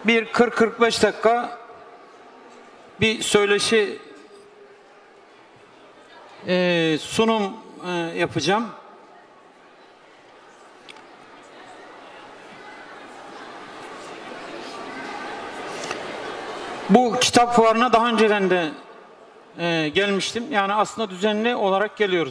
bir 40-45 dakika bir söyleşi sunum yapacağım. Bu kitap fuarına daha önceden de gelmiştim. Yani aslında düzenli olarak geliyoruz.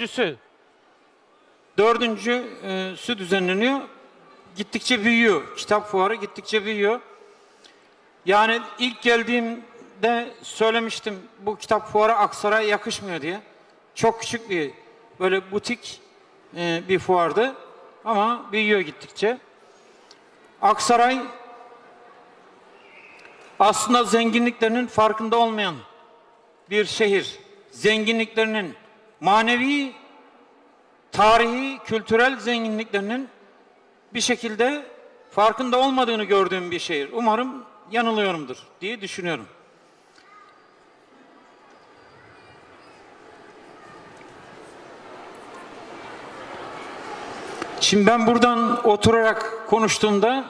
Dördüncüsü düzenleniyor. Gittikçe büyüyor. Kitap fuarı gittikçe büyüyor. Yani ilk geldiğimde söylemiştim, bu kitap fuarı Aksaray'a yakışmıyor diye. Çok küçük bir, böyle butik bir fuardı. Ama büyüyor gittikçe. Aksaray aslında zenginliklerinin farkında olmayan bir şehir. Zenginliklerinin manevi, tarihi, kültürel zenginliklerinin bir şekilde farkında olmadığını gördüğüm bir şehir. Umarım yanılıyorumdur diye düşünüyorum. Şimdi ben buradan oturarak konuştuğumda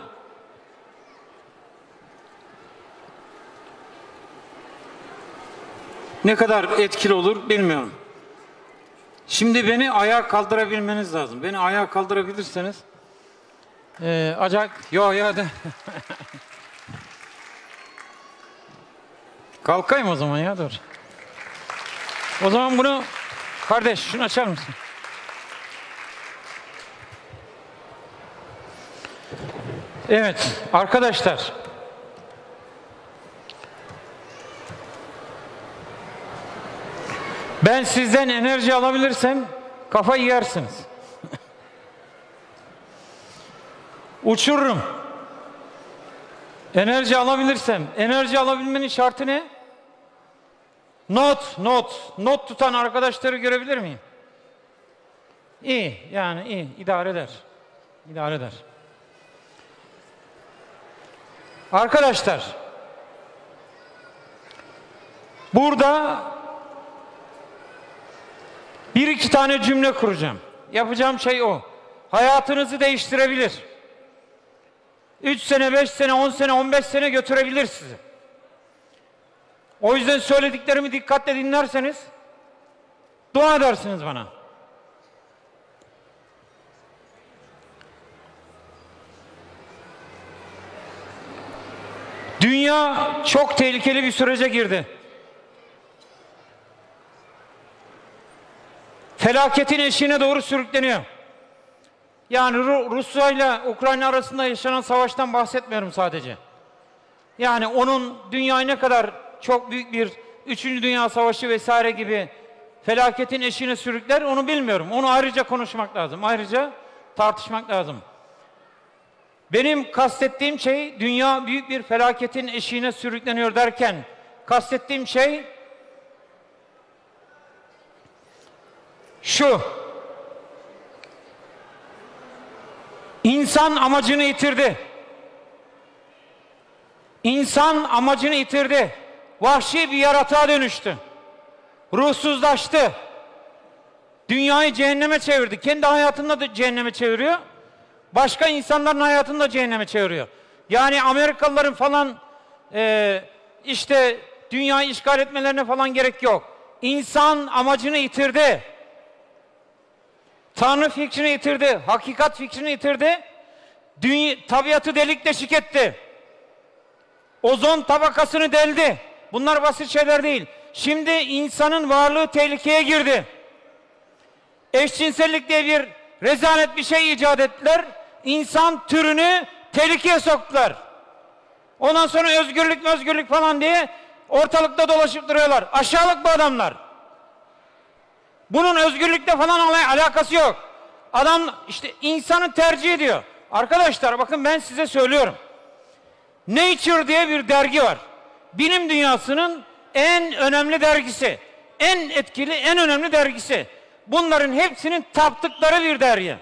ne kadar etkili olur bilmiyorum. Şimdi beni ayağa kaldırabilmeniz lazım. Beni ayağa kaldırabilirseniz acayip... Yo de. Kalkayım o zaman ya, dur. O zaman bunu... Kardeş şunu açar mısın? Evet arkadaşlar. Ben sizden enerji alabilirsem kafayı yersiniz. Uçururum. Enerji alabilirsem. Enerji alabilmenin şartı ne? Not tutan arkadaşları görebilir miyim? İyi, yani iyi. İdare eder. İdare eder. Arkadaşlar, burada bir iki tane cümle kuracağım. Yapacağım şey o. Hayatınızı değiştirebilir. 3 sene, 5 sene, 10 sene, 15 sene götürebilir sizi. O yüzden söylediklerimi dikkatle dinlerseniz dua edersiniz bana. Dünya çok tehlikeli bir sürece girdi. Felaketin eşiğine doğru sürükleniyor. Yani Rusya ile Ukrayna arasında yaşanan savaştan bahsetmiyorum sadece. Yani onun dünyayı ne kadar çok büyük bir 3. Dünya Savaşı vesaire gibi felaketin eşiğine sürükler onu bilmiyorum. Onu ayrıca konuşmak lazım. Ayrıca tartışmak lazım. Benim kastettiğim şey, dünya büyük bir felaketin eşiğine sürükleniyor derken kastettiğim şey şu: İnsan amacını yitirdi. İnsan amacını yitirdi. Vahşi bir yaratığa dönüştü. Ruhsuzlaştı. Dünyayı cehenneme çevirdi. Kendi hayatında da cehenneme çeviriyor. Başka insanların hayatını da cehenneme çeviriyor. Yani Amerikalıların falan işte dünyayı işgal etmelerine falan gerek yok. İnsan amacını yitirdi. Tanrı fikrini yitirdi. Hakikat fikrini yitirdi. Tabiatı delik deşik etti. Ozon tabakasını deldi. Bunlar basit şeyler değil. Şimdi insanın varlığı tehlikeye girdi. Eşcinsellik diye bir rezalet bir şey icat ettiler. İnsan türünü tehlikeye soktular. Ondan sonra özgürlük falan diye ortalıkta dolaşıp duruyorlar. Aşağılık bu adamlar. Bunun özgürlükle falan alakası yok. Adam işte insanı tercih ediyor. Arkadaşlar bakın, ben size söylüyorum. Nature diye bir dergi var. Bilim dünyasının en önemli dergisi. En etkili, en önemli dergisi. Bunların hepsinin taptıkları bir dergi.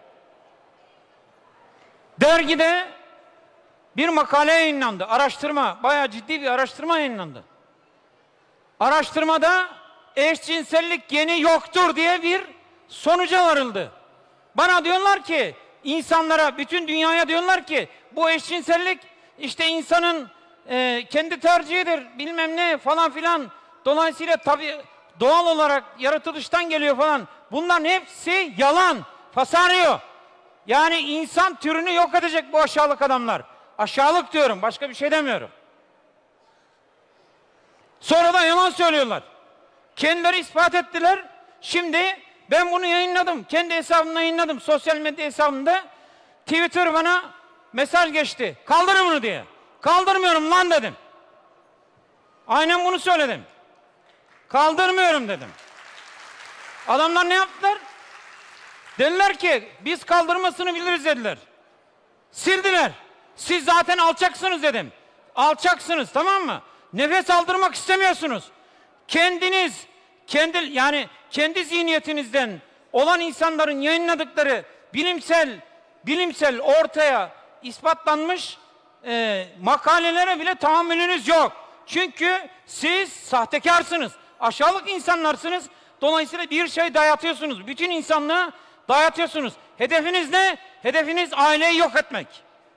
Dergide bir makale yayınlandı. Araştırma, bayağı ciddi bir araştırma yayınlandı. Araştırmada eşcinsellik geni yoktur diye bir sonuca varıldı. Bana diyorlar ki, insanlara, bütün dünyaya diyorlar ki bu eşcinsellik işte insanın kendi tercihidir bilmem ne falan filan. Dolayısıyla tabii doğal olarak yaratılıştan geliyor falan. Bunların hepsi yalan, fasarıyor. Yani insan türünü yok edecek bu aşağılık adamlar. Aşağılık diyorum, başka bir şey demiyorum. Sonra da yalan söylüyorlar. Kendileri ispat ettiler. Şimdi ben bunu yayınladım. Kendi hesabımda yayınladım. Sosyal medya hesabımda. Twitter bana mesaj geçti. Kaldırın bunu diye. Kaldırmıyorum lan dedim. Aynen bunu söyledim. Kaldırmıyorum dedim. Adamlar ne yaptılar? Dediler ki biz kaldırmasını biliriz dediler. Sildiler. Siz zaten alçaksınız dedim. Alçaksınız, tamam mı? Nefes aldırmak istemiyorsunuz. Kendiniz, kendi zihniyetinizden olan insanların yayınladıkları bilimsel ortaya ispatlanmış makalelere bile tahammülünüz yok. Çünkü siz sahtekarsınız. Aşağılık insanlarsınız. Dolayısıyla bir şey dayatıyorsunuz. Bütün insanlığa dayatıyorsunuz. Hedefiniz ne? Hedefiniz aileyi yok etmek.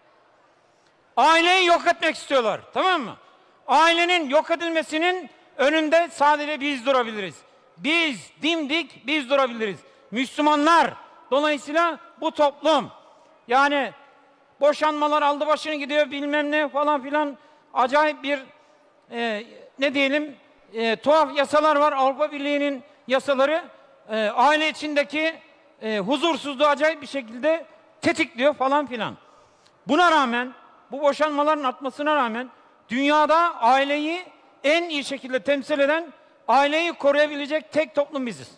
Aileyi yok etmek istiyorlar. Tamam mı? Ailenin yok edilmesinin önünde sadece biz durabiliriz. Biz, dimdik biz durabiliriz. Müslümanlar. Dolayısıyla bu toplum. Yani boşanmalar aldı başını gidiyor bilmem ne falan filan. Acayip bir ne diyelim tuhaf yasalar var. Avrupa Birliği'nin yasaları aile içindeki huzursuzluğu acayip bir şekilde tetikliyor falan filan. Buna rağmen, bu boşanmaların artmasına rağmen dünyada aileyi en iyi şekilde temsil eden, aileyi koruyabilecek tek toplum biziz.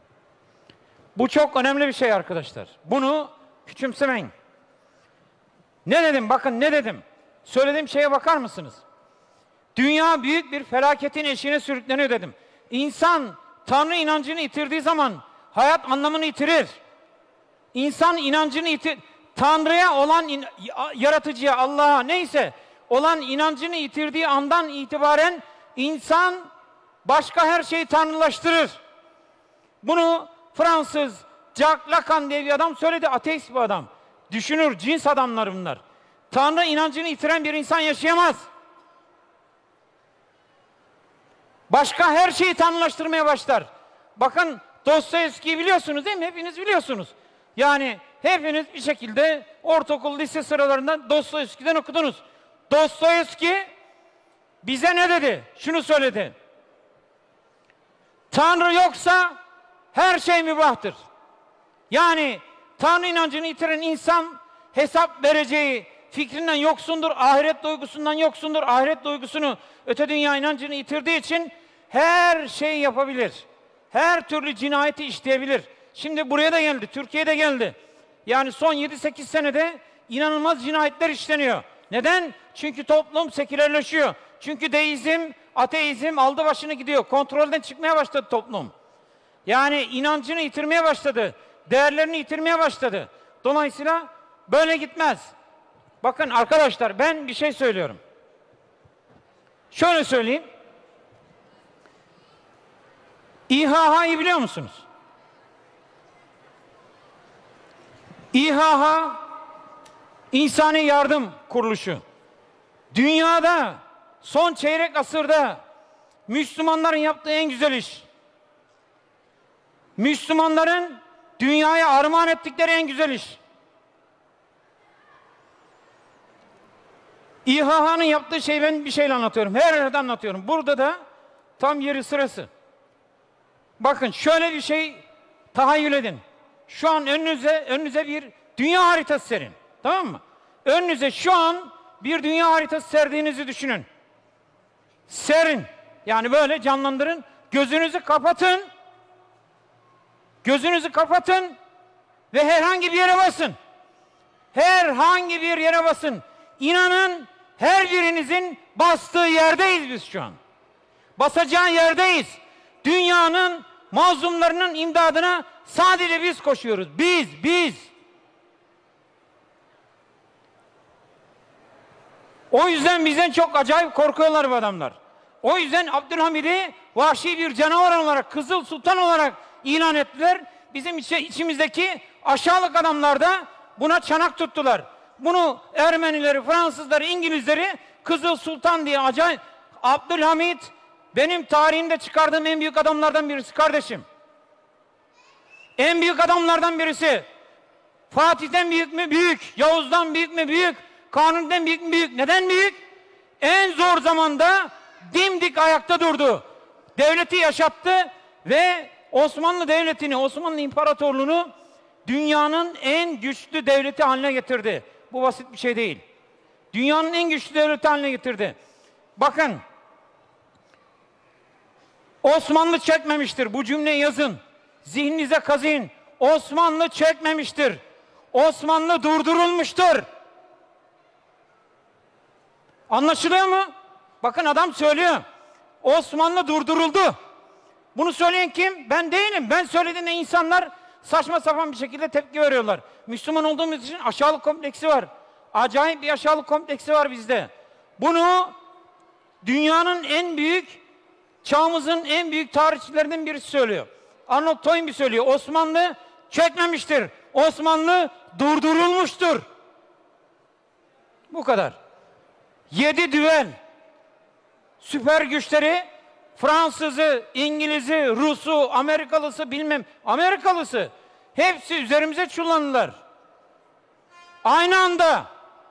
Bu çok önemli bir şey arkadaşlar. Bunu küçümsemeyin. Ne dedim? Bakın ne dedim? Söylediğim şeye bakar mısınız? Dünya büyük bir felaketin eşiğine sürükleniyor dedim. İnsan Tanrı inancını yitirdiği zaman hayat anlamını yitirir. İnsan inancını Tanrı'ya olan yaratıcıya, Allah'a neyse olan inancını yitirdiği andan itibaren insan başka her şeyi tanrılaştırır. Bunu Fransız Jacques Lacan diye bir adam söyledi. Ateist bir adam. Düşünür, cins adamlar bunlar. Tanrı inancını yitiren bir insan yaşayamaz. Başka her şeyi tanrılaştırmaya başlar. Bakın Dostoyevski'yi biliyorsunuz değil mi? Hepiniz biliyorsunuz. Yani hepiniz bir şekilde ortaokul, lise sıralarında Dostoyevski'den okudunuz. Dostoyevski bize ne dedi? Şunu söyledi. Tanrı yoksa her şey mübahtır. Yani Tanrı inancını yitiren insan hesap vereceği fikrinden yoksundur, ahiret duygusundan yoksundur. Ahiret duygusunu, öte dünya inancını yitirdiği için her şeyi yapabilir. Her türlü cinayeti işleyebilir. Şimdi buraya da geldi, Türkiye'de geldi. Yani son 7-8 senede inanılmaz cinayetler işleniyor. Neden? Çünkü toplum sekülerleşiyor. Çünkü deizm, ateizm aldı başını gidiyor. Kontrolden çıkmaya başladı toplum. Yani inancını yitirmeye başladı. Değerlerini yitirmeye başladı. Dolayısıyla böyle gitmez. Bakın arkadaşlar, ben bir şey söylüyorum. Şöyle söyleyeyim. İHH'yı biliyor musunuz? İHH İnsani Yardım Kuruluşu. Dünyada son çeyrek asırda Müslümanların yaptığı en güzel iş. Müslümanların dünyaya armağan ettikleri en güzel iş. İHH'nın yaptığı şeyi ben bir şeyle anlatıyorum. Her yerde anlatıyorum. Burada da tam yeri sırası. Bakın şöyle bir şey tahayyül edin. Şu an önünüze bir dünya haritası serin. Tamam mı? Önünüze şu an bir dünya haritası serdiğinizi düşünün. Serin. Yani böyle canlandırın. Gözünüzü kapatın. Gözünüzü kapatın ve herhangi bir yere basın. Herhangi bir yere basın. İnanın her birinizin bastığı yerdeyiz biz şu an. Basacağı yerdeyiz. Dünyanın mazlumlarının imdadına sadece biz koşuyoruz. Biz. O yüzden bizden çok acayip korkuyorlar bu adamlar. O yüzden Abdülhamid'i vahşi bir canavar olarak, Kızıl Sultan olarak ilan ettiler. Bizim içimizdeki aşağılık adamlar da buna çanak tuttular. Bunu Ermenileri, Fransızları, İngilizleri Kızıl Sultan diye acayip. Abdülhamit benim tarihimde çıkardığım en büyük adamlardan birisi kardeşim. En büyük adamlardan birisi. Fatih'ten büyük mü? Büyük. Yavuz'dan büyük mü? Büyük. Kanuni'den büyük mü? Büyük. Neden büyük? En zor zamanda dimdik ayakta durdu. Devleti yaşattı ve Osmanlı Devleti'ni, Osmanlı İmparatorluğu'nu dünyanın en güçlü devleti haline getirdi. Bu basit bir şey değil. Dünyanın en güçlü devleti haline getirdi. Bakın, Osmanlı çökmemiştir. Bu cümleyi yazın. Zihninize kazıyın. Osmanlı çökmemiştir. Osmanlı durdurulmuştur. Anlaşılıyor mu? Bakın adam söylüyor. Osmanlı durduruldu. Bunu söyleyen kim? Ben değilim. Ben söylediğimde insanlar saçma sapan bir şekilde tepki veriyorlar. Müslüman olduğumuz için aşağılık kompleksi var. Acayip bir aşağılık kompleksi var bizde. Bunu dünyanın en büyük, çağımızın en büyük tarihçilerinden birisi söylüyor. Arnold Toynbee söylüyor. Osmanlı çökmemiştir. Osmanlı durdurulmuştur. Bu kadar. 7 düvel. Süper güçleri, Fransızı, İngiliz'i, Rus'u, Amerikalısı, bilmem Amerikalısı, hepsi üzerimize çullandılar. Aynı anda.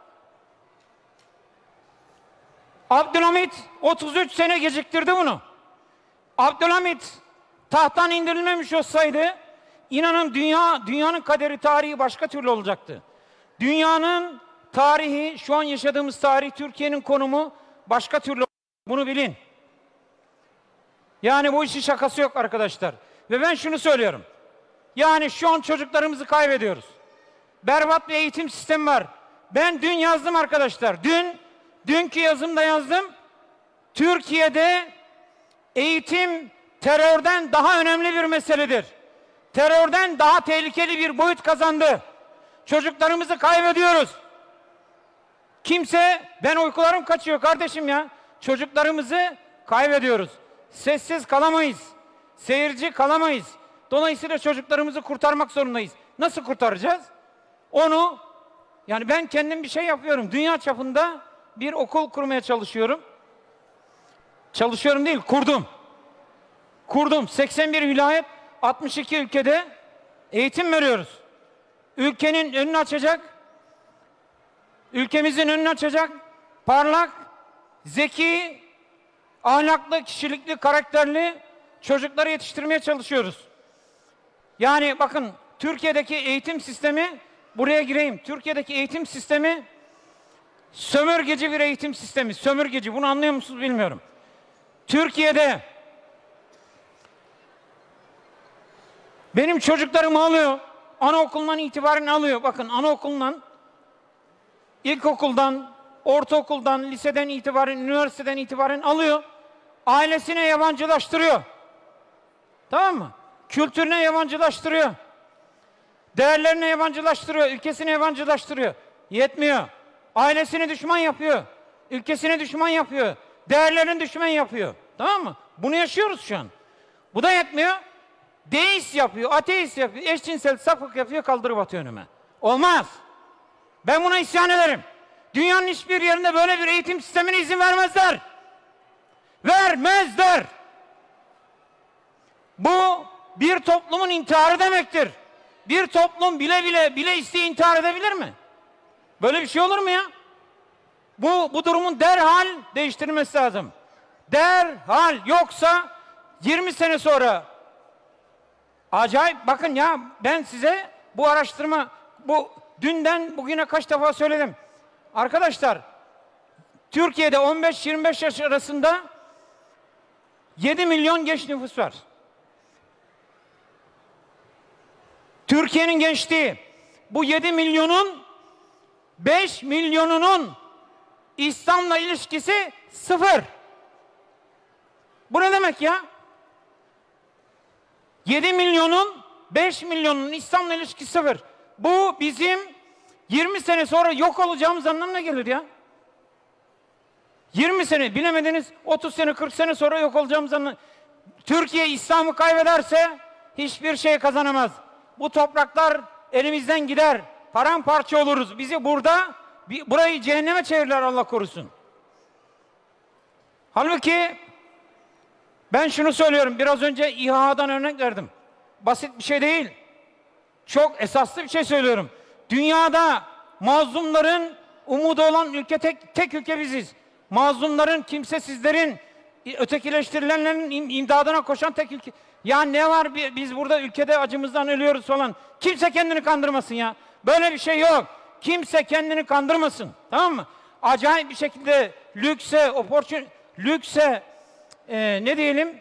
Abdülhamit 33 sene geciktirdi bunu. Abdülhamit tahttan indirilmemiş olsaydı, inanın dünyanın kaderi, tarihi başka türlü olacaktı. Dünyanın tarihi, şu an yaşadığımız tarih, Türkiye'nin konumu başka türlü. Bunu bilin. Yani bu işin şakası yok arkadaşlar. Ve ben şunu söylüyorum. Yani şu an çocuklarımızı kaybediyoruz. Berbat bir eğitim sistemi var. Ben dün yazdım arkadaşlar. Dünkü yazımda yazdım. Türkiye'de eğitim terörden daha önemli bir meseledir. Terörden daha tehlikeli bir boyut kazandı. Çocuklarımızı kaybediyoruz. Ben uykularım kaçıyor kardeşim ya. Çocuklarımızı kaybediyoruz. Sessiz kalamayız. Seyirci kalamayız. Dolayısıyla çocuklarımızı kurtarmak zorundayız. Nasıl kurtaracağız? Onu, yani ben kendim bir şey yapıyorum. Dünya çapında bir okul kurmaya çalışıyorum. Çalışıyorum değil, kurdum. Kurdum. 81 vilayet, 62 ülkede eğitim veriyoruz. Ülkenin önünü açacak, ülkemizin önünü açacak, parlak, zeki, ahlaklı, kişilikli, karakterli çocukları yetiştirmeye çalışıyoruz. Yani bakın, Türkiye'deki eğitim sistemi, buraya gireyim. Türkiye'deki eğitim sistemi sömürgeci bir eğitim sistemi. Sömürgeci. Bunu anlıyor musunuz bilmiyorum. Türkiye'de benim çocuklarımı alıyor. Anaokulundan itibaren alıyor. Bakın, anaokulundan, ilkokuldan, ortaokuldan, liseden itibaren, üniversiteden itibaren alıyor. Ailesine yabancılaştırıyor. Tamam mı? Kültürüne yabancılaştırıyor. Değerlerine yabancılaştırıyor. Ülkesine yabancılaştırıyor. Yetmiyor. Ailesini düşman yapıyor. Ülkesine düşman yapıyor. Değerlerini düşman yapıyor. Tamam mı? Bunu yaşıyoruz şu an. Bu da yetmiyor. Deist yapıyor, ateist yapıyor, eşcinsel, sapık yapıyor, kaldırıp atıyor önüme. Olmaz. Ben buna isyan ederim. Dünyanın hiçbir yerinde böyle bir eğitim sistemine izin vermezler. Vermezler. Bu bir toplumun intiharı demektir. Bir toplum bile isteye intihar edebilir mi? Böyle bir şey olur mu ya? Bu durumun derhal değiştirilmesi lazım. Derhal, yoksa 20 sene sonra acayip, bakın ya, ben size bu araştırma, dünden bugüne kaç defa söyledim. Arkadaşlar, Türkiye'de 15-25 yaş arasında 7 milyon genç nüfus var. Türkiye'nin gençliği, bu 7 milyonun 5 milyonunun İslam'la ilişkisi sıfır. Bu ne demek ya? 7 milyonun 5 milyonun İslam'la ilişkisi sıfır. Bu bizim 20 sene sonra yok olacağımız anlamına gelir ya. 20 sene, bilemediniz 30 sene 40 sene sonra yok olacağımız anlamına. Türkiye İslam'ı kaybederse hiçbir şey kazanamaz. Bu topraklar elimizden gider. paramparça oluruz. Bizi burada, burayı cehenneme çevirirler Allah korusun. Halbuki ben şunu söylüyorum, biraz önce İHA'dan örnek verdim. Basit bir şey değil. Çok esaslı bir şey söylüyorum. Dünyada mazlumların umudu olan ülke tek ülke biziz. Mazlumların, kimsesizlerin, ötekileştirilenlerin imdadına koşan tek ülke. Ya ne var biz burada ülkede acımızdan ölüyoruz falan. Kimse kendini kandırmasın ya. Böyle bir şey yok. Kimse kendini kandırmasın. Tamam mı? Acayip bir şekilde lükse ne diyelim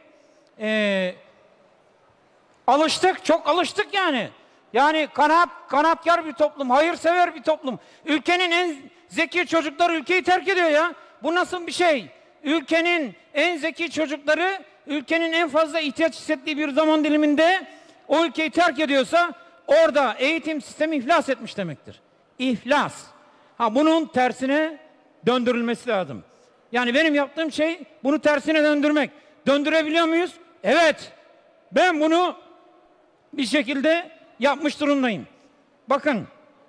alıştık, çok alıştık yani. Yani kanaatkar bir toplum, hayırsever bir toplum. Ülkenin en zeki çocukları ülkeyi terk ediyor ya. Bu nasıl bir şey? Ülkenin en zeki çocukları, ülkenin en fazla ihtiyaç hissettiği bir zaman diliminde o ülkeyi terk ediyorsa orada eğitim sistemi iflas etmiş demektir. İflas. Bunun tersine döndürülmesi lazım. Yani benim yaptığım şey bunu tersine döndürmek. Döndürebiliyor muyuz? Evet. Ben bunu bir şekilde yapmış durumdayım. Bakın.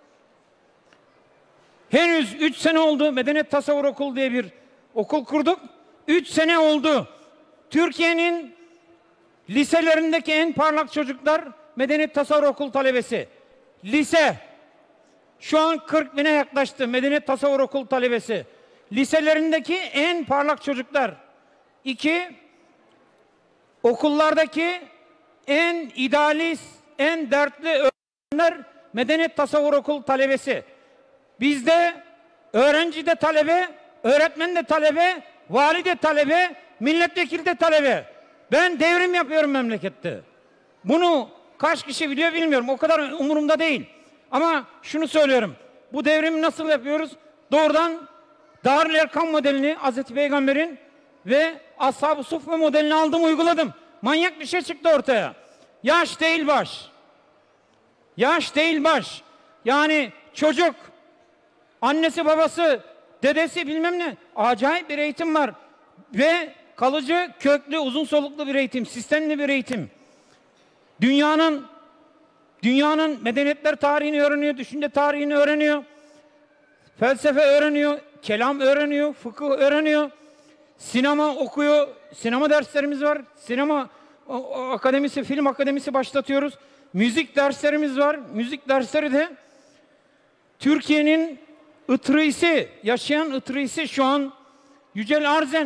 Henüz 3 sene oldu. Medeniyet Tasavvur Okulu diye bir okul kurduk. 3 sene oldu. Türkiye'nin liselerindeki en parlak çocuklar Medeniyet Tasavvur Okulu talebesi. Lise. Şu an 40 bine yaklaştı Medeniyet Tasavvur Okulu talebesi. Liselerindeki en parlak çocuklar. 2. Okullardaki en idealist, en dertli öğrenciler Medeniyet Tasavvur Okulu talebesi. Bizde öğrenci de talebe, öğretmen de talebe, vali de talebe, milletvekili de talebe. Ben devrim yapıyorum memlekette. Bunu kaç kişi biliyor bilmiyorum. O kadar umurumda değil. Ama şunu söylüyorum. Bu devrimi nasıl yapıyoruz? Doğrudan Darül Erkam modelini Hazreti Peygamber'in ve Ashab-ı Suffe modelini aldım, uyguladım. Manyak bir şey çıktı ortaya. Yaş değil baş. Yaş değil baş. Yani çocuk, annesi, babası, dedesi bilmem ne. Acayip bir eğitim var. Ve kalıcı, köklü, uzun soluklu bir eğitim, sistemli bir eğitim. Dünyanın medeniyetler tarihini öğreniyor, düşünce tarihini öğreniyor. Felsefe öğreniyor, kelam öğreniyor, fıkıh öğreniyor. Sinema okuyor, sinema derslerimiz var. Sinema akademisi, film akademisi başlatıyoruz. Müzik derslerimiz var. Müzik dersleri de Türkiye'nin ıtrısı, yaşayan ıtrısı şu an Yücel Arzen.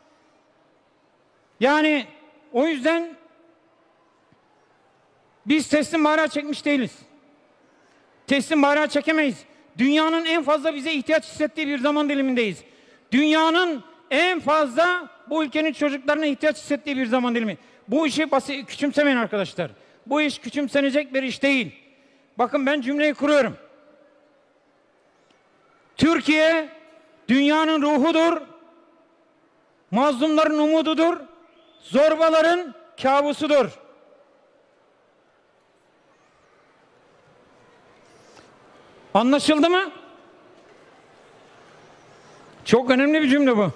Yani o yüzden biz teslim bayrağı çekmiş değiliz. Teslim bayrağı çekemeyiz. Dünyanın en fazla bize ihtiyaç hissettiği bir zaman dilimindeyiz. Dünyanın en fazla bu ülkenin çocuklarına ihtiyaç hissettiği bir zaman dilimi. Bu işi küçümsemeyin arkadaşlar. Bu iş küçümsenecek bir iş değil. Bakın ben cümleyi kuruyorum. Türkiye dünyanın ruhudur. Mazlumların umududur. Zorbaların kabusudur. Anlaşıldı mı? Çok önemli bir cümle bu.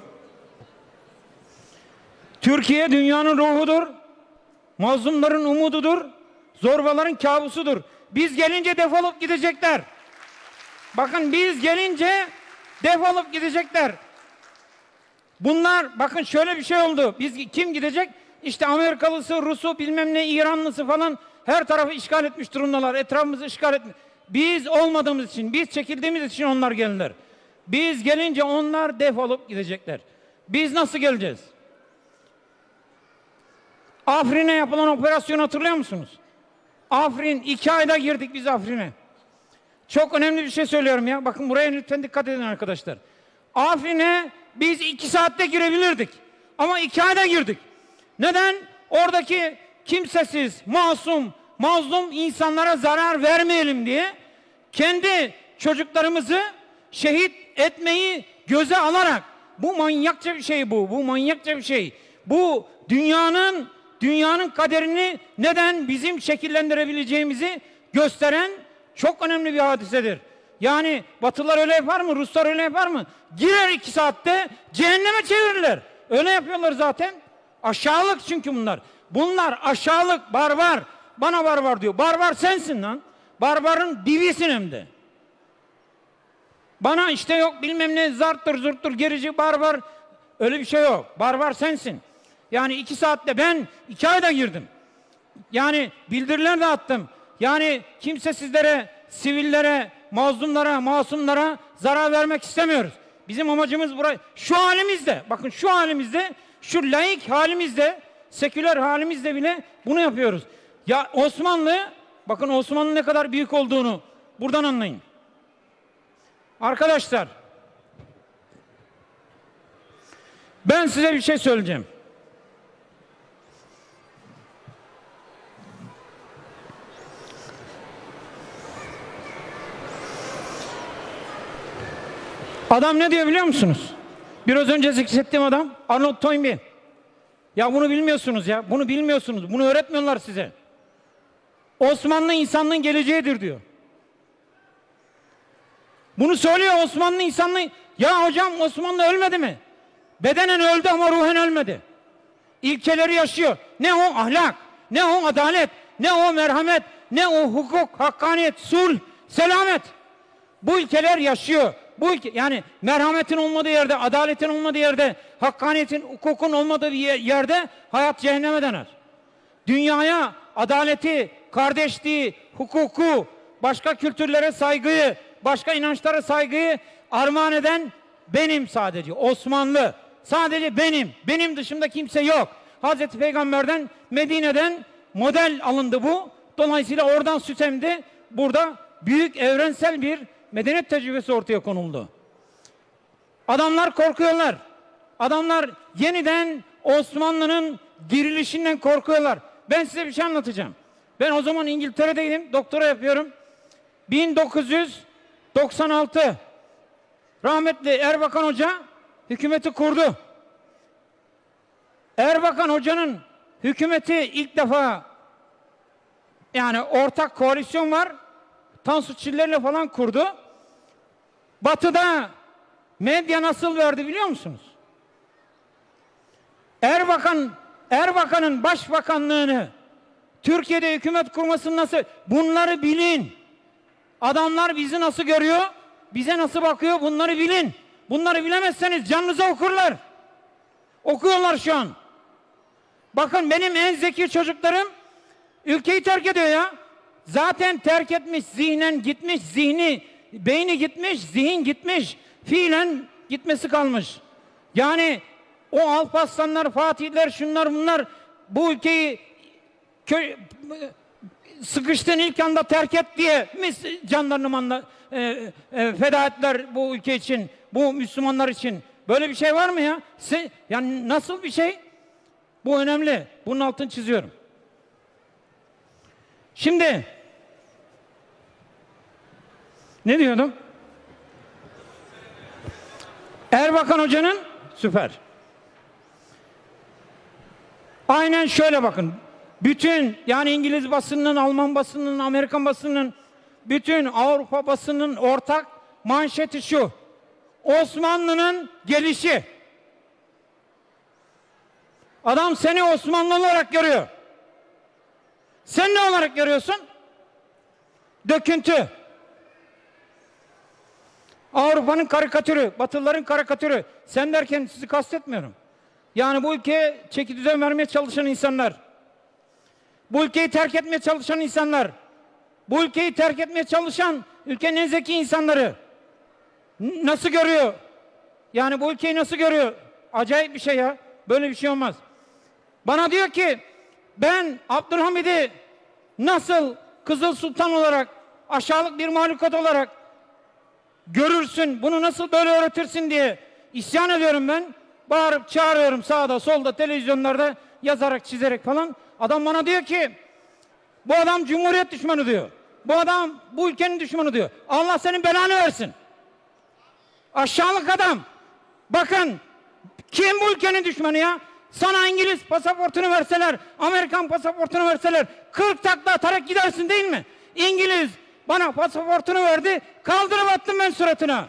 Türkiye dünyanın ruhudur. Mazlumların umududur. Zorbaların kabusudur. Biz gelince defolup gidecekler. Bakın biz gelince defolup gidecekler. Bunlar bakın şöyle bir şey oldu. Kim gidecek? İşte Amerikalısı, Rusu, bilmem ne, İranlısı falan her tarafı işgal etmiş durumdalar. Etrafımızı işgal etmiş. Biz olmadığımız için, biz çekildiğimiz için onlar gelirler. Biz gelince onlar defolup gidecekler. Biz nasıl geleceğiz? Afrin'e yapılan operasyonu hatırlıyor musunuz? Afrin, 2 ayda girdik biz Afrin'e. Çok önemli bir şey söylüyorum ya. Bakın buraya lütfen dikkat edin arkadaşlar. Afrin'e biz 2 saatte girebilirdik. Ama 2 ayda girdik. Neden? Oradaki kimsesiz, masum, mazlum insanlara zarar vermeyelim diye kendi çocuklarımızı şehit etmeyi göze alarak, bu manyakça bir şey bu. Bu manyakça bir şey. Bu dünyanın kaderini neden bizim şekillendirebileceğimizi gösteren çok önemli bir hadisedir. Yani Batılılar öyle yapar mı? Ruslar öyle yapar mı? Girer 2 saatte cehenneme çevirirler. Öyle yapıyorlar zaten. Aşağılık çünkü bunlar. Bunlar aşağılık, barbar. Bana barbar diyor. Barbar sensin lan. Barbarın dibisin hem de. Bana işte yok bilmem ne zarttır zurttur gerici barbar, öyle bir şey yok. Barbar sensin. Yani 2 saatte ben 2 ayda girdim. Yani bildiriler de attım. Yani kimsesizlere, sivillere, mazlumlara, masumlara zarar vermek istemiyoruz. Bizim amacımız burayı, şu halimizde, bakın şu halimizde, şu laik halimizde, seküler halimizde bile bunu yapıyoruz. Ya Osmanlı, bakın Osmanlı ne kadar büyük olduğunu buradan anlayın. Arkadaşlar, ben size bir şey söyleyeceğim. Adam ne diyor biliyor musunuz? Biraz önce zikrettiğim adam Arnold Toynbee. Ya bunu bilmiyorsunuz ya. Bunu bilmiyorsunuz. Bunu öğretmiyorlar size. Osmanlı insanlığın geleceğidir diyor. Bunu söylüyor Osmanlı insanlığı. Ya hocam Osmanlı ölmedi mi? Bedenen öldü ama ruhen ölmedi. İlkeleri yaşıyor. Ne o ahlak, ne o adalet, ne o merhamet, ne o hukuk, hakkaniyet, sulh, selamet. Bu ilkeler yaşıyor. Bu ülke, yani merhametin olmadığı yerde, adaletin olmadığı yerde, hakkaniyetin, hukukun olmadığı yerde hayat cehenneme döner. Dünyaya adaleti, kardeşliği, hukuku, başka kültürlere saygıyı, başka inançlara saygıyı armağan eden benim sadece. Osmanlı. Sadece benim. Benim dışında kimse yok. Hazreti Peygamber'den, Medine'den model alındı bu. Dolayısıyla oradan süt emdi. Burada büyük evrensel bir medeniyet tecrübesi ortaya konuldu. Adamlar korkuyorlar. Adamlar yeniden Osmanlı'nın dirilişinden korkuyorlar. Ben size bir şey anlatacağım. Ben o zaman İngiltere'deydim. Doktora yapıyorum. 1996 rahmetli Erbakan Hoca hükümeti kurdu. Erbakan Hoca'nın hükümeti ilk defa, yani ortak koalisyon var. Tansu Çiller'le falan kurdu. Batı'da medya nasıl verdi biliyor musunuz? Erbakan'ın başbakanlığını, Türkiye'de hükümet kurmasını nasıl, bunları bilin. Adamlar bizi nasıl görüyor, bize nasıl bakıyor, bunları bilin. Bunları bilemezseniz canınıza okurlar. Okuyorlar şu an. Bakın benim en zeki çocuklarım ülkeyi terk ediyor ya. Zaten terk etmiş, zihnen gitmiş, beyni gitmiş, zihin gitmiş, fiilen gitmesi kalmış. Yani o Alparslanlar, Fatihler, şunlar bunlar bu ülkeyi sıkıştığın ilk anda terk et diye canlarını feda ettiler bu ülke için, bu Müslümanlar için. Böyle bir şey var mı ya? Yani nasıl bir şey? Bu önemli. Bunun altını çiziyorum. Şimdi ne diyordum? Erbakan Hoca'nın süper. Aynen şöyle bakın. Bütün, yani İngiliz basınının, Alman basınının, Amerikan basınının, bütün Avrupa basınının ortak manşeti şu: Osmanlı'nın gelişi. Adam seni Osmanlı olarak görüyor. Sen ne olarak görüyorsun? Döküntü. Avrupa'nın karikatürü, Batılıların karikatürü. Sen derken sizi kastetmiyorum. Yani bu ülkeye çekidüzen vermeye çalışan insanlar, bu ülkeyi terk etmeye çalışan insanlar, bu ülkeyi terk etmeye çalışan ülkenin en zeki insanları nasıl görüyor? Yani bu ülkeyi nasıl görüyor? Acayip bir şey ya. Böyle bir şey olmaz. Bana diyor ki ben Abdülhamid'i nasıl Kızıl Sultan olarak, aşağılık bir mahlukat olarak görürsün, bunu nasıl böyle öğretirsin diye isyan ediyorum ben. Bağırıp çağırıyorum sağda solda, televizyonlarda yazarak çizerek falan. Adam bana diyor ki bu adam Cumhuriyet düşmanı diyor. Bu adam bu ülkenin düşmanı diyor. Allah senin belanı versin. Aşağılık adam. Bakın kim bu ülkenin düşmanı ya? Sana İngiliz pasaportunu verseler, Amerikan pasaportunu verseler 40 takla atarak gidersin değil mi? İngiliz bana pasaportunu verdi, kaldırıp attım ben suratına.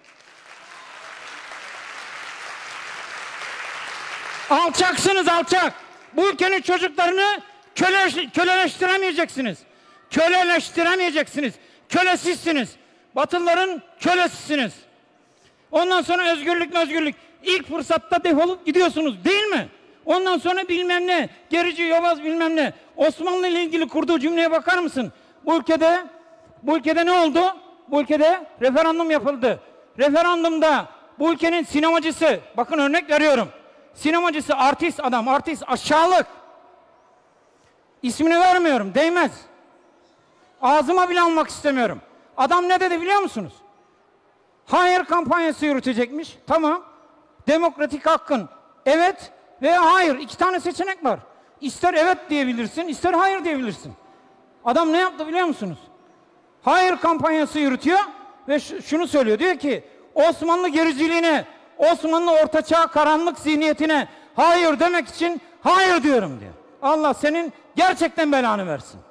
Alçaksınız, alçak. Bu ülkenin çocuklarını köleleştiremeyeceksiniz. Köleleştiremeyeceksiniz. Kölesizsiniz. Batılıların kölesisiniz. Ondan sonra özgürlük. İlk fırsatta defolup gidiyorsunuz değil mi? Ondan sonra bilmem ne, gerici yobaz bilmem ne. Osmanlı ile ilgili kurduğu cümleye bakar mısın? Bu ülkede ne oldu? Bu ülkede referandum yapıldı. Referandumda bu ülkenin sinemacısı, bakın örnek veriyorum. Sinemacısı artist adam, artist aşağılık. İsmini vermiyorum, değmez. Ağzıma bile almak istemiyorum. Adam ne dedi biliyor musunuz? Hayır kampanyası yürütecekmiş. Tamam. Demokratik hakkın. Evet veya hayır. 2 tane seçenek var. İster evet diyebilirsin, ister hayır diyebilirsin. Adam ne yaptı biliyor musunuz? Hayır kampanyası yürütüyor ve şunu söylüyor. Diyor ki Osmanlı gericiliğine, Osmanlı ortaçağ karanlık zihniyetine hayır demek için hayır diyorum diyor. Allah senin gerçekten belanı versin.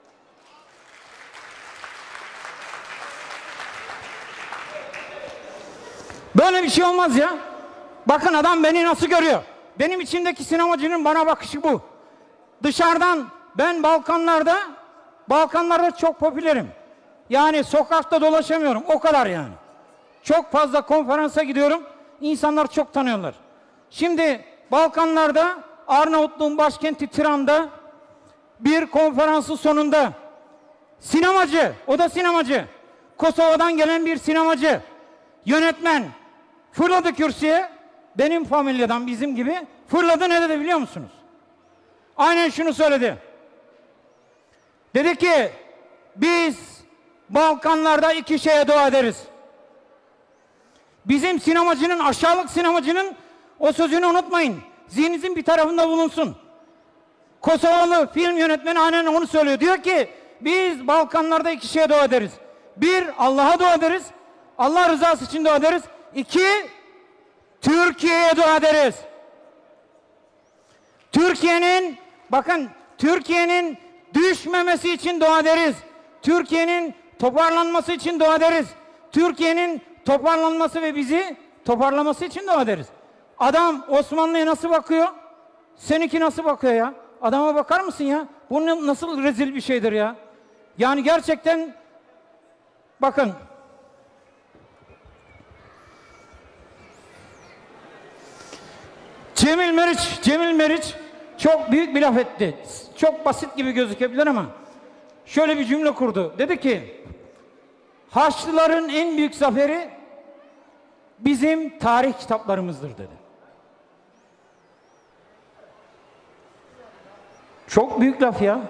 Böyle bir şey olmaz ya. Bakın adam beni nasıl görüyor. Benim içimdeki sinemacının bana bakışı bu. Dışarıdan ben Balkanlarda çok popülerim. Yani sokakta dolaşamıyorum. O kadar yani. Çok fazla konferansa gidiyorum. İnsanlar çok tanıyorlar. Şimdi Balkanlarda Arnavutluğun başkenti Tiran'da bir konferansın sonunda sinemacı, o da sinemacı. Kosova'dan gelen bir sinemacı, yönetmen fırladı kürsüye. Benim familyadan bizim gibi fırladı, ne dedi biliyor musunuz? Aynen şunu söyledi. Dedi ki biz Balkanlarda 2 şeye dua ederiz. Bizim sinemacının, aşağılık sinemacının o sözünü unutmayın. Zihninizin bir tarafında bulunsun. Kosovalı film yönetmeni aynen onu söylüyor. Diyor ki biz Balkanlarda 2 şeye dua ederiz. 1, Allah'a dua ederiz. Allah rızası için dua ederiz. 2, Türkiye'ye dua ederiz. Türkiye'nin düşmemesi için dua ederiz. Türkiye'nin toparlanması için dua ederiz. Türkiye'nin toparlanması ve bizi toparlaması için dua ederiz. Adam Osmanlı'ya nasıl bakıyor? Seninki nasıl bakıyor ya? Adama bakar mısın ya? Bu nasıl rezil bir şeydir ya? Yani gerçekten bakın. Cemil Meriç çok büyük bir laf etti. Çok basit gibi gözükebilir ama şöyle bir cümle kurdu. Dedi ki Haçlıların en büyük zaferi bizim tarih kitaplarımızdır dedi. Çok büyük laf ya.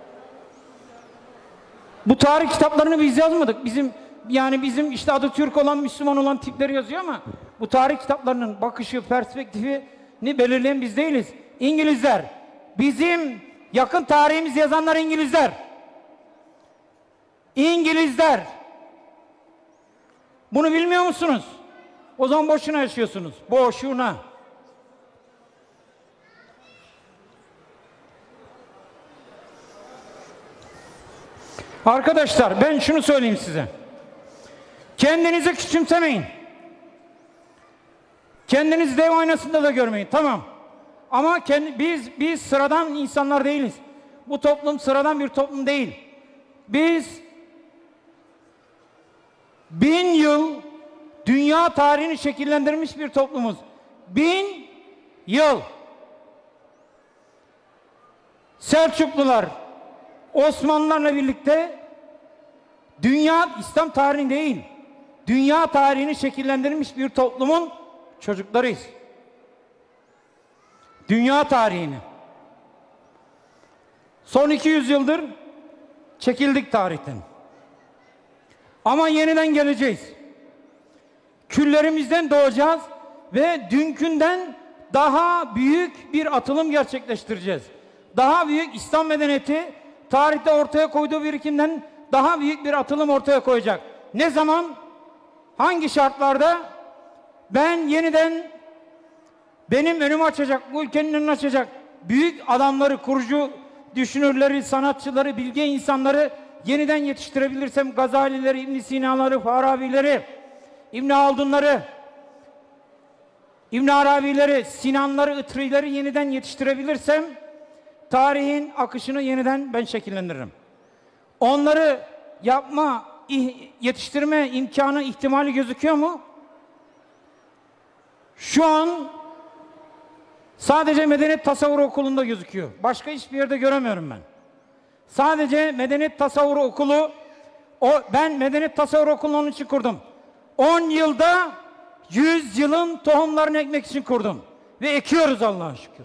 Bu tarih kitaplarını biz yazmadık. Bizim işte adı Türk olan, Müslüman olan tipleri yazıyor ama bu tarih kitaplarının bakışı, perspektifini belirleyen biz değiliz. İngilizler. Bizim yakın tarihimizi yazanlar İngilizler. Bunu bilmiyor musunuz? O zaman boşuna yaşıyorsunuz. Boşuna. Arkadaşlar ben şunu söyleyeyim size. Kendinizi küçümsemeyin. Kendinizi dev aynasında da görmeyin. Tamam. Ama biz sıradan insanlar değiliz. Bu toplum sıradan bir toplum değil. Biz 1000 yıl dünya tarihini şekillendirmiş bir toplumuz. 1000 yıl. Selçuklular Osmanlılarla birlikte İslam tarihini değil, dünya tarihini şekillendirmiş bir toplumun çocuklarıyız. Dünya tarihini. Son 200 yıldır çekildik tarihten. Ama yeniden geleceğiz. Küllerimizden doğacağız ve dünkünden daha büyük bir atılım gerçekleştireceğiz. Daha büyük İslam medeniyeti tarihte ortaya koyduğu birikimden daha büyük bir atılım ortaya koyacak. Ne zaman? Hangi şartlarda? Ben yeniden benim önümü açacak, bu ülkenin önünü açacak büyük adamları, kurucu düşünürleri, sanatçıları, bilge insanları yeniden yetiştirebilirsem, Gazalileri, İbn Sina'ları, Farabi'leri, İbn Haldun'ları, İbn Arabi'leri, Sinan'ları, Itri'leri yeniden yetiştirebilirsem tarihin akışını yeniden ben şekillendiririm. Onları yapma yetiştirme imkanı, ihtimali gözüküyor mu? Şu an sadece Medeniyet Tasavvuru Okulu'nda gözüküyor. Başka hiçbir yerde göremiyorum ben. Sadece Medeniyet Tasavvuru Okulu, ben Medeniyet Tasavvuru Okulu'nu onun için kurdum. 10 yılda 100 yılın tohumlarını ekmek için kurdum. Ve ekiyoruz Allah'a şükür.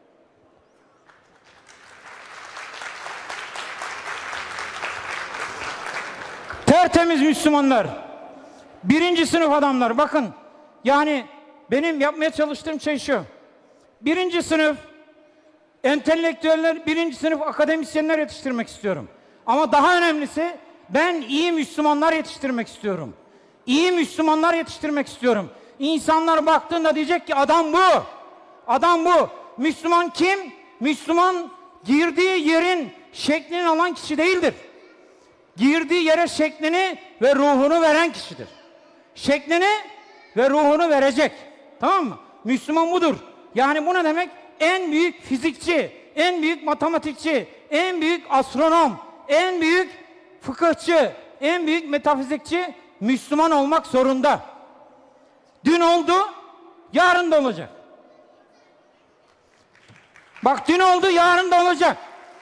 Tertemiz Müslümanlar. 1. sınıf adamlar. Bakın, yani benim yapmaya çalıştığım şey şu. 1. sınıf entelektüeller, 1. sınıf akademisyenler yetiştirmek istiyorum. Ama daha önemlisi, ben iyi Müslümanlar yetiştirmek istiyorum. İyi Müslümanlar yetiştirmek istiyorum. İnsanlar baktığında diyecek ki adam bu. Adam bu. Müslüman kim? Müslüman girdiği yerin şeklini alan kişi değildir. Girdiği yere şeklini ve ruhunu veren kişidir. Şeklini ve ruhunu verecek. Tamam mı? Müslüman budur. Yani bu ne demek? En büyük fizikçi, en büyük matematikçi, en büyük astronom, en büyük fıkıhçı, en büyük metafizikçi Müslüman olmak zorunda. Dün oldu, yarın da olacak. Bak, dün oldu, yarın da olacak.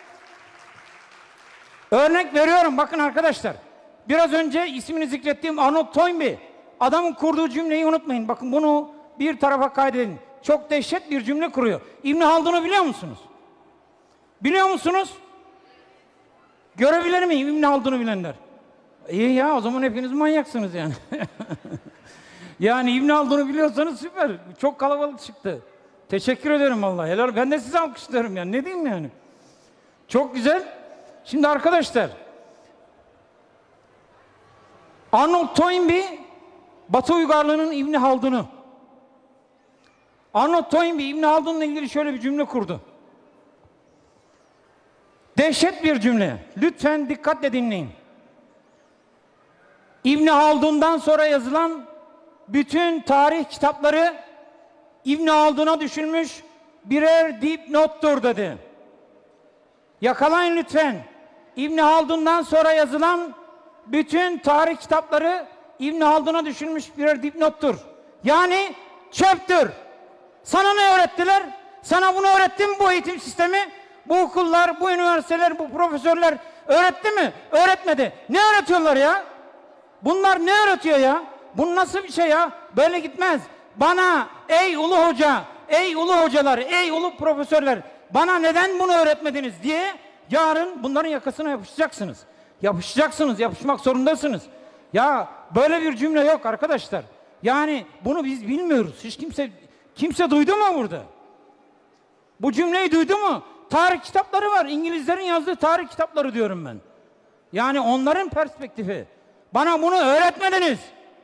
Örnek veriyorum, bakın arkadaşlar. Biraz önce ismini zikrettiğim Arnold Toynbee, adamın kurduğu cümleyi unutmayın. Bakın, bunu bir tarafa kaydedin. Çok dehşet bir cümle kuruyor. İbn Haldun'u biliyor musunuz? Biliyor musunuz? Görebilir miyim İbn Haldun'u bilenler? İyi ya, o zaman hepiniz manyaksınız yani. Yani İbn Haldun'u biliyorsanız süper. Çok kalabalık çıktı. Teşekkür ederim vallahi. Helal. Ben de size alkışlarım yani. Ne diyeyim yani? Çok güzel. Şimdi arkadaşlar, Arnold Toynbee Batı uygarlığının İbn Haldun'u. Arnold Toynbee İbn Haldun'la ilgili şöyle bir cümle kurdu. Dehşet bir cümle. Lütfen dikkatle dinleyin. İbn Haldun'dan sonra yazılan bütün tarih kitapları İbn Haldun'a düşülmüş birer dipnottur dedi. Yakalayın lütfen. İbn Haldun'dan sonra yazılan bütün tarih kitapları İbn Haldun'a düşülmüş birer dipnottur. Yani çöptür. Sana ne öğrettiler? Sana bunu öğretti mi bu eğitim sistemi? Bu okullar, bu üniversiteler, bu profesörler öğretti mi? Öğretmedi. Ne öğretiyorlar ya? Bunlar ne öğretiyor ya? Bu nasıl bir şey ya? Böyle gitmez. Bana ey ulu hoca, ey ulu hocalar, ey ulu profesörler, bana neden bunu öğretmediniz diye yarın bunların yakasına yapışacaksınız. Yapışacaksınız, yapışmak zorundasınız. Ya böyle bir cümle yok arkadaşlar. Yani bunu biz bilmiyoruz. Hiç kimse duydu mu burada? Bu cümleyi duydu mu? Tarih kitapları var. İngilizlerin yazdığı tarih kitapları diyorum ben. Yani onların perspektifi. Bana bunu öğretmediniz.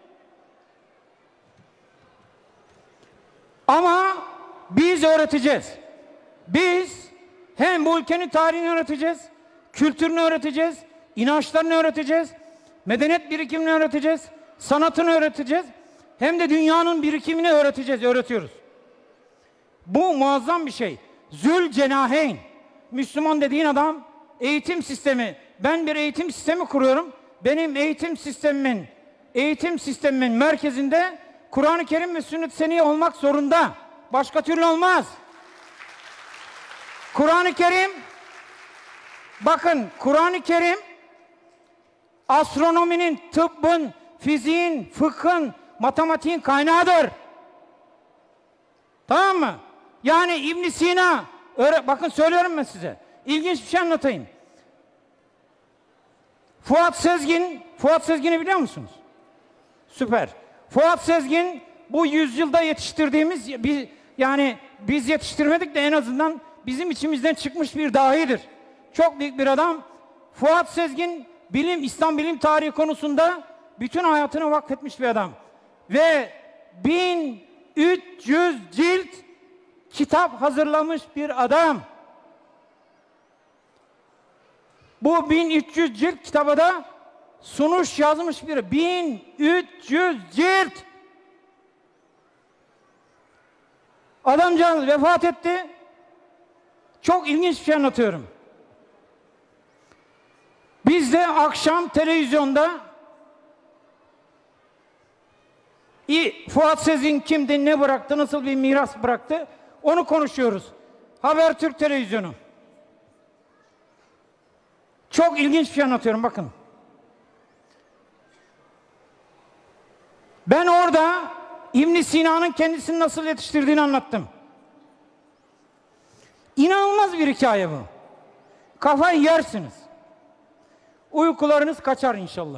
Ama biz öğreteceğiz. Biz hem bu ülkenin tarihini öğreteceğiz, kültürünü öğreteceğiz, inançlarını öğreteceğiz, medeniyet birikimini öğreteceğiz, sanatını öğreteceğiz, hem de dünyanın birikimini öğretiyoruz. Bu muazzam bir şey. Zülcenaheyn. Müslüman dediğin adam, eğitim sistemi. Ben bir eğitim sistemi kuruyorum. Benim eğitim sistemimin merkezinde Kur'an-ı Kerim ve Sünnet-i Seniyye olmak zorunda. Başka türlü olmaz. Kur'an-ı Kerim, bakın Kur'an-ı Kerim astronominin, tıbbın, fiziğin, fıkhın, matematiğin kaynağıdır. Tamam mı? Yani İbn Sina, bakın söylüyorum ben size. İlginç bir şey anlatayım. Fuat Sezgin'i biliyor musunuz? Süper. Fuat Sezgin bu yüzyılda yetiştirdiğimiz, yani biz yetiştirmedik de en azından bizim içimizden çıkmış bir dahidir. Çok büyük bir adam. Fuat Sezgin İslam bilim tarihi konusunda bütün hayatını vakfetmiş bir adam. Ve 1300 cilt kitap hazırlamış bir adam. Bu 1300 cilt kitaba da sunuş yazmış biri. 1300 cilt. Adamcağız vefat etti. Çok ilginç bir şey anlatıyorum. Biz de akşam televizyonda Fuat Sezgin kimdi, ne bıraktı, nasıl bir miras bıraktı, onu konuşuyoruz. Habertürk Televizyonu. Çok ilginç bir şey anlatıyorum, bakın. Ben orada İbn Sina'nın kendisini nasıl yetiştirdiğini anlattım. İnanılmaz bir hikaye bu. Kafayı yersiniz. Uykularınız kaçar inşallah.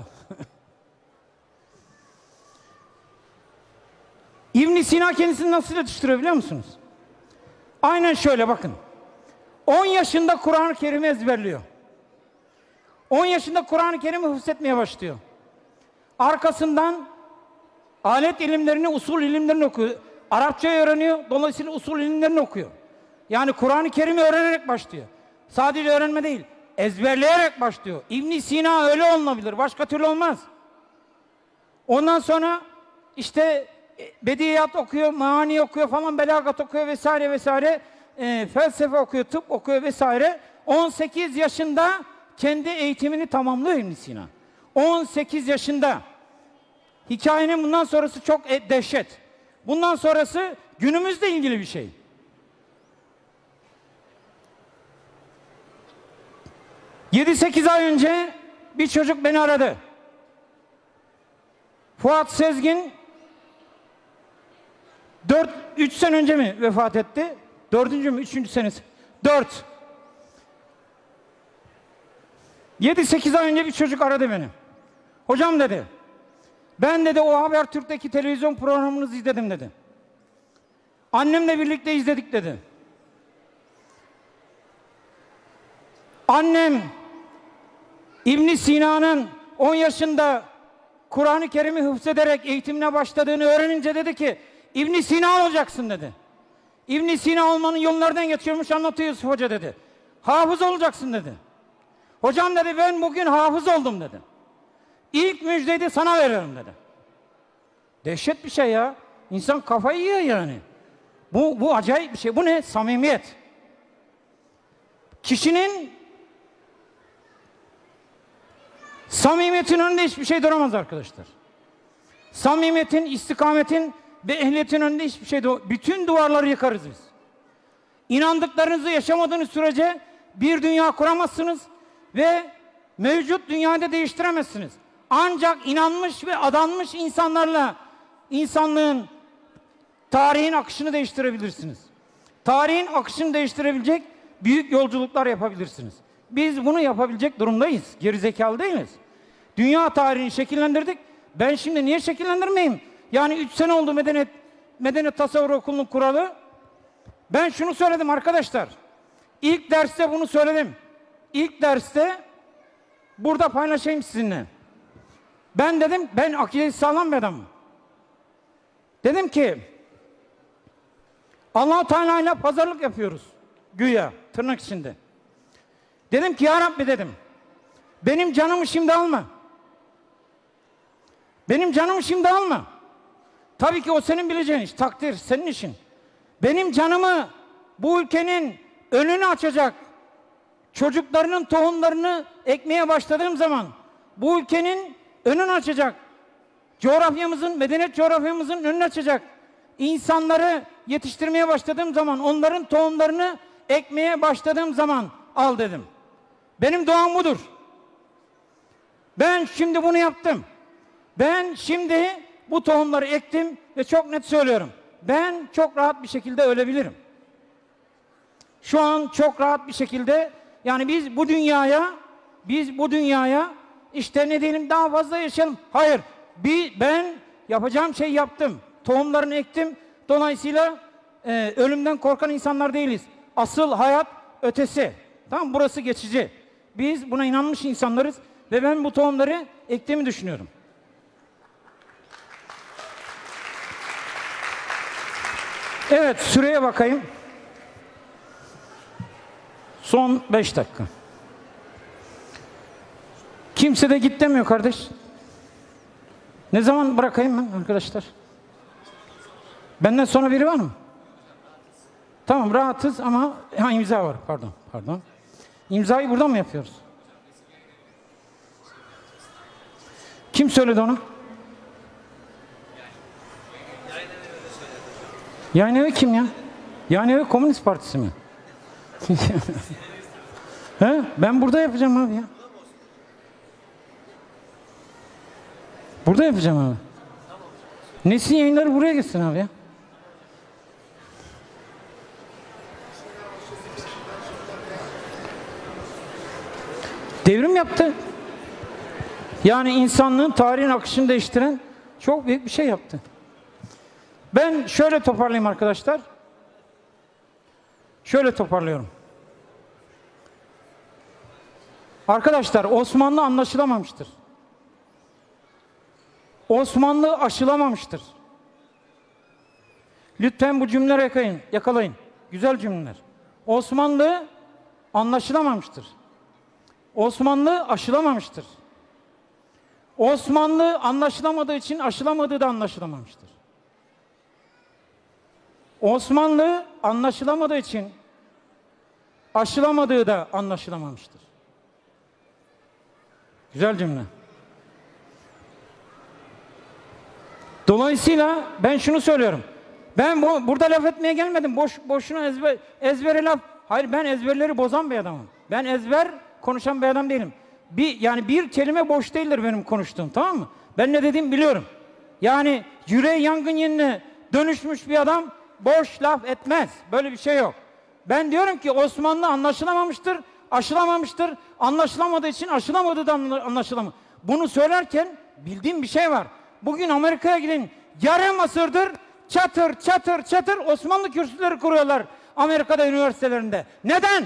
İbn Sina kendisini nasıl yetiştiriyor biliyor musunuz? Aynen şöyle, bakın. 10 yaşında Kur'an-ı Kerim'i ezberliyor. 10 yaşında Kur'an-ı Kerim'i hıfzetmeye başlıyor. Arkasından alet ilimlerini, usul ilimlerini okuyor. Arapçayı öğreniyor, dolayısıyla usul ilimlerini okuyor. Yani Kur'an-ı Kerim'i öğrenerek başlıyor. Sadece öğrenme değil, ezberleyerek başlıyor. İbn Sina öyle olunabilir, başka türlü olmaz. Ondan sonra işte bediyat okuyor, maani okuyor falan, belagat okuyor vesaire vesaire. Felsefe okuyor, tıp okuyor vesaire. 18 yaşında kendi eğitimini tamamlıyor İbn Sina. 18 yaşında. Hikayenin bundan sonrası çok dehşet. Bundan sonrası günümüzle ilgili bir şey. ...7-8 ay önce bir çocuk beni aradı. Fuat Sezgin 3 sene önce mi vefat etti? 4. mü? 3. senesi? 4. 7-8 ay önce bir çocuk aradı beni. Hocam dedi, ben dedi o Habertürk'teki televizyon programınızı izledim dedi. Annemle birlikte izledik dedi. Annem İbn Sina'nın 10 yaşında Kur'an-ı Kerim'i hıfzederek eğitimine başladığını öğrenince dedi ki İbn Sina olacaksın dedi. İbn Sina olmanın yollardan geçiyormuş, anlatıyor Yusuf Hoca dedi. Hafız olacaksın dedi. Hocam dedi, ben bugün hafız oldum dedi. İlk müjdeyi de sana veriyorum dedi. Dehşet bir şey ya. İnsan kafayı yiyor yani. Bu acayip bir şey. Bu ne? Samimiyet. Kişinin samimiyetin önünde hiçbir şey duramaz arkadaşlar. Samimiyetin, istikametin ve ehliyetin önünde hiçbir şey duramaz. Bütün duvarları yıkarız biz. İnandıklarınızı yaşamadığınız sürece bir dünya kuramazsınız ve mevcut dünyayı da değiştiremezsiniz. Ancak inanmış ve adanmış insanlarla insanlığın, tarihin akışını değiştirebilirsiniz. Tarihin akışını değiştirebilecek büyük yolculuklar yapabilirsiniz. Biz bunu yapabilecek durumdayız. Gerizekalı değiliz. Dünya tarihini şekillendirdik. Ben şimdi niye şekillendirmeyeyim? Yani 3 sene oldu Medeniyet Tasavvur Okulu'nun kuralı. Ben şunu söyledim arkadaşlar. İlk derste bunu söyledim. İlk derste burada paylaşayım sizinle. Ben dedim, ben akidesi sağlam bir adamım. Dedim ki Allah-u Teala ile pazarlık yapıyoruz. Güya, tırnak içinde. Dedim ki ya Rabbi dedim, benim canımı şimdi alma. Benim canımı şimdi alma. Tabii ki o senin bileceğin iş, takdir senin işin. Benim canımı bu ülkenin önünü açacak, çocuklarının tohumlarını ekmeye başladığım zaman bu ülkenin önünü açacak, coğrafyamızın, medeniyet coğrafyamızın önünü açacak insanları yetiştirmeye başladığım zaman, onların tohumlarını ekmeye başladığım zaman al dedim. Benim duam budur. Ben şimdi bunu yaptım. Ben şimdi bu tohumları ektim ve çok net söylüyorum. Ben çok rahat bir şekilde ölebilirim. Şu an çok rahat bir şekilde, yani biz bu dünyaya işte ne diyelim daha fazla yaşayalım. Hayır. Ben yapacağım şeyi yaptım. Tohumlarını ektim. Dolayısıyla ölümden korkan insanlar değiliz. Asıl hayat ötesi. Tamam, burası geçici. Biz buna inanmış insanlarız ve ben bu tohumları ektiğimi düşünüyorum. Evet, süreye bakayım. Son 5 dakika. Kimse de git demiyor kardeş. Ne zaman bırakayım ben arkadaşlar? Benden sonra biri var mı? Tamam, rahatız ama imza var. Pardon. İmzayı buradan mı yapıyoruz? Kim söyledi onu? Yayın Evi kim ya? Yayın Evi Komünist Partisi mi? He? Ben burada yapacağım abi ya. Burada yapacağım abi. Nesin yayınları buraya gitsin abi ya. Devrim yaptı. Yani insanlığın tarihin akışını değiştiren çok büyük bir şey yaptı. Ben şöyle toparlayayım arkadaşlar. Şöyle toparlıyorum. Arkadaşlar Osmanlı anlaşılamamıştır. Osmanlı aşılamamıştır. Lütfen bu cümleleri yakalayın. Güzel cümleler. Osmanlı anlaşılamamıştır. Osmanlı aşılamamıştır. Osmanlı anlaşılamadığı için aşılamadığı da anlaşılamamıştır. Osmanlı anlaşılamadığı için aşılamadığı da anlaşılamamıştır. Güzel cümle. Dolayısıyla ben şunu söylüyorum. Ben burada laf etmeye gelmedim. Boşuna ezbere laf. Hayır, ben ezberleri bozan bir adamım. Ben ezber konuşan bir adam değilim. Yani bir kelime boş değildir benim konuştuğum, tamam mı? Ben ne dediğimi biliyorum. Yani yüreği yangın yerine dönüşmüş bir adam boş laf etmez. Böyle bir şey yok. Ben diyorum ki Osmanlı anlaşılamamıştır, aşılamamıştır. Anlaşılamadığı için aşılamadığı da anlaşılamaz. Bunu söylerken bildiğim bir şey var. Bugün Amerika'ya gidin, yarım asırdır çatır çatır çatır Osmanlı kürsüleri kuruyorlar Amerika'da üniversitelerinde. Neden?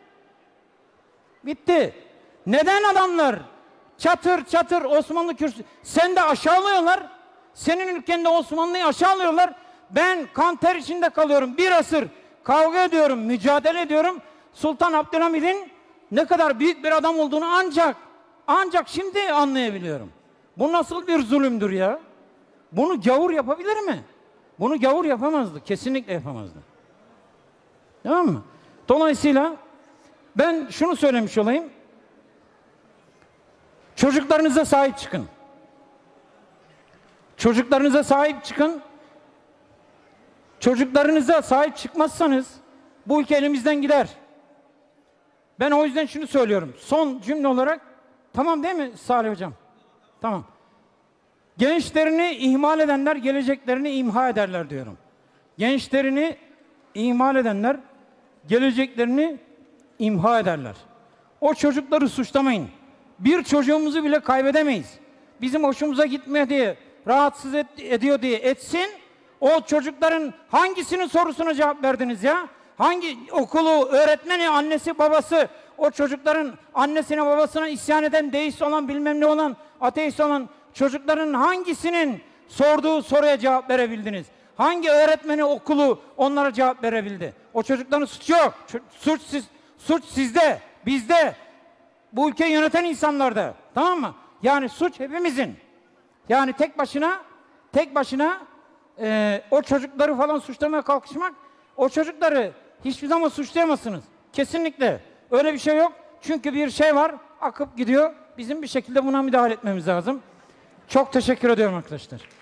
Bitti. Neden adamlar çatır çatır Osmanlı kürsüsü? Sen de aşağılıyorlar. Senin ülkende Osmanlı'yı aşağılıyorlar. Ben kan ter içinde kalıyorum. Bir asır kavga ediyorum, mücadele ediyorum. Sultan Abdülhamid'in ne kadar büyük bir adam olduğunu ancak şimdi anlayabiliyorum. Bu nasıl bir zulümdür ya? Bunu gavur yapabilir mi? Bunu gavur yapamazdı. Kesinlikle yapamazdı. Tamam mı? Dolayısıyla ben şunu söylemiş olayım. Çocuklarınıza sahip çıkın. Çocuklarınıza sahip çıkın. Çocuklarınıza sahip çıkmazsanız bu ülke elimizden gider. Ben o yüzden şunu söylüyorum. Son cümle olarak, tamam değil mi Salih Hocam? Tamam. Gençlerini ihmal edenler geleceklerini imha ederler diyorum. Gençlerini ihmal edenler geleceklerini imha ederler. O çocukları suçlamayın. Bir çocuğumuzu bile kaybedemeyiz. Bizim hoşumuza gitmiyor diye, rahatsız ediyor diye etsin. O çocukların hangisinin sorusuna cevap verdiniz ya? Hangi okulu, öğretmeni, annesi, babası, o çocukların annesine, babasına isyan eden, deist olan, bilmem ne olan, ateist olan çocukların hangisinin sorduğu soruya cevap verebildiniz? Hangi öğretmeni, okulu onlara cevap verebildi? O çocukların suçu yok. Suç sizde, bizde. Bu ülkeyi yöneten insanlarda. Tamam mı? Yani suç hepimizin. Yani tek başına o çocukları falan suçlamaya kalkışmak, o çocukları hiçbir zaman suçlayamazsınız. Kesinlikle. Öyle bir şey yok. Çünkü bir şey var, akıp gidiyor. Bizim bir şekilde buna müdahale etmemiz lazım. Çok teşekkür ediyorum arkadaşlar.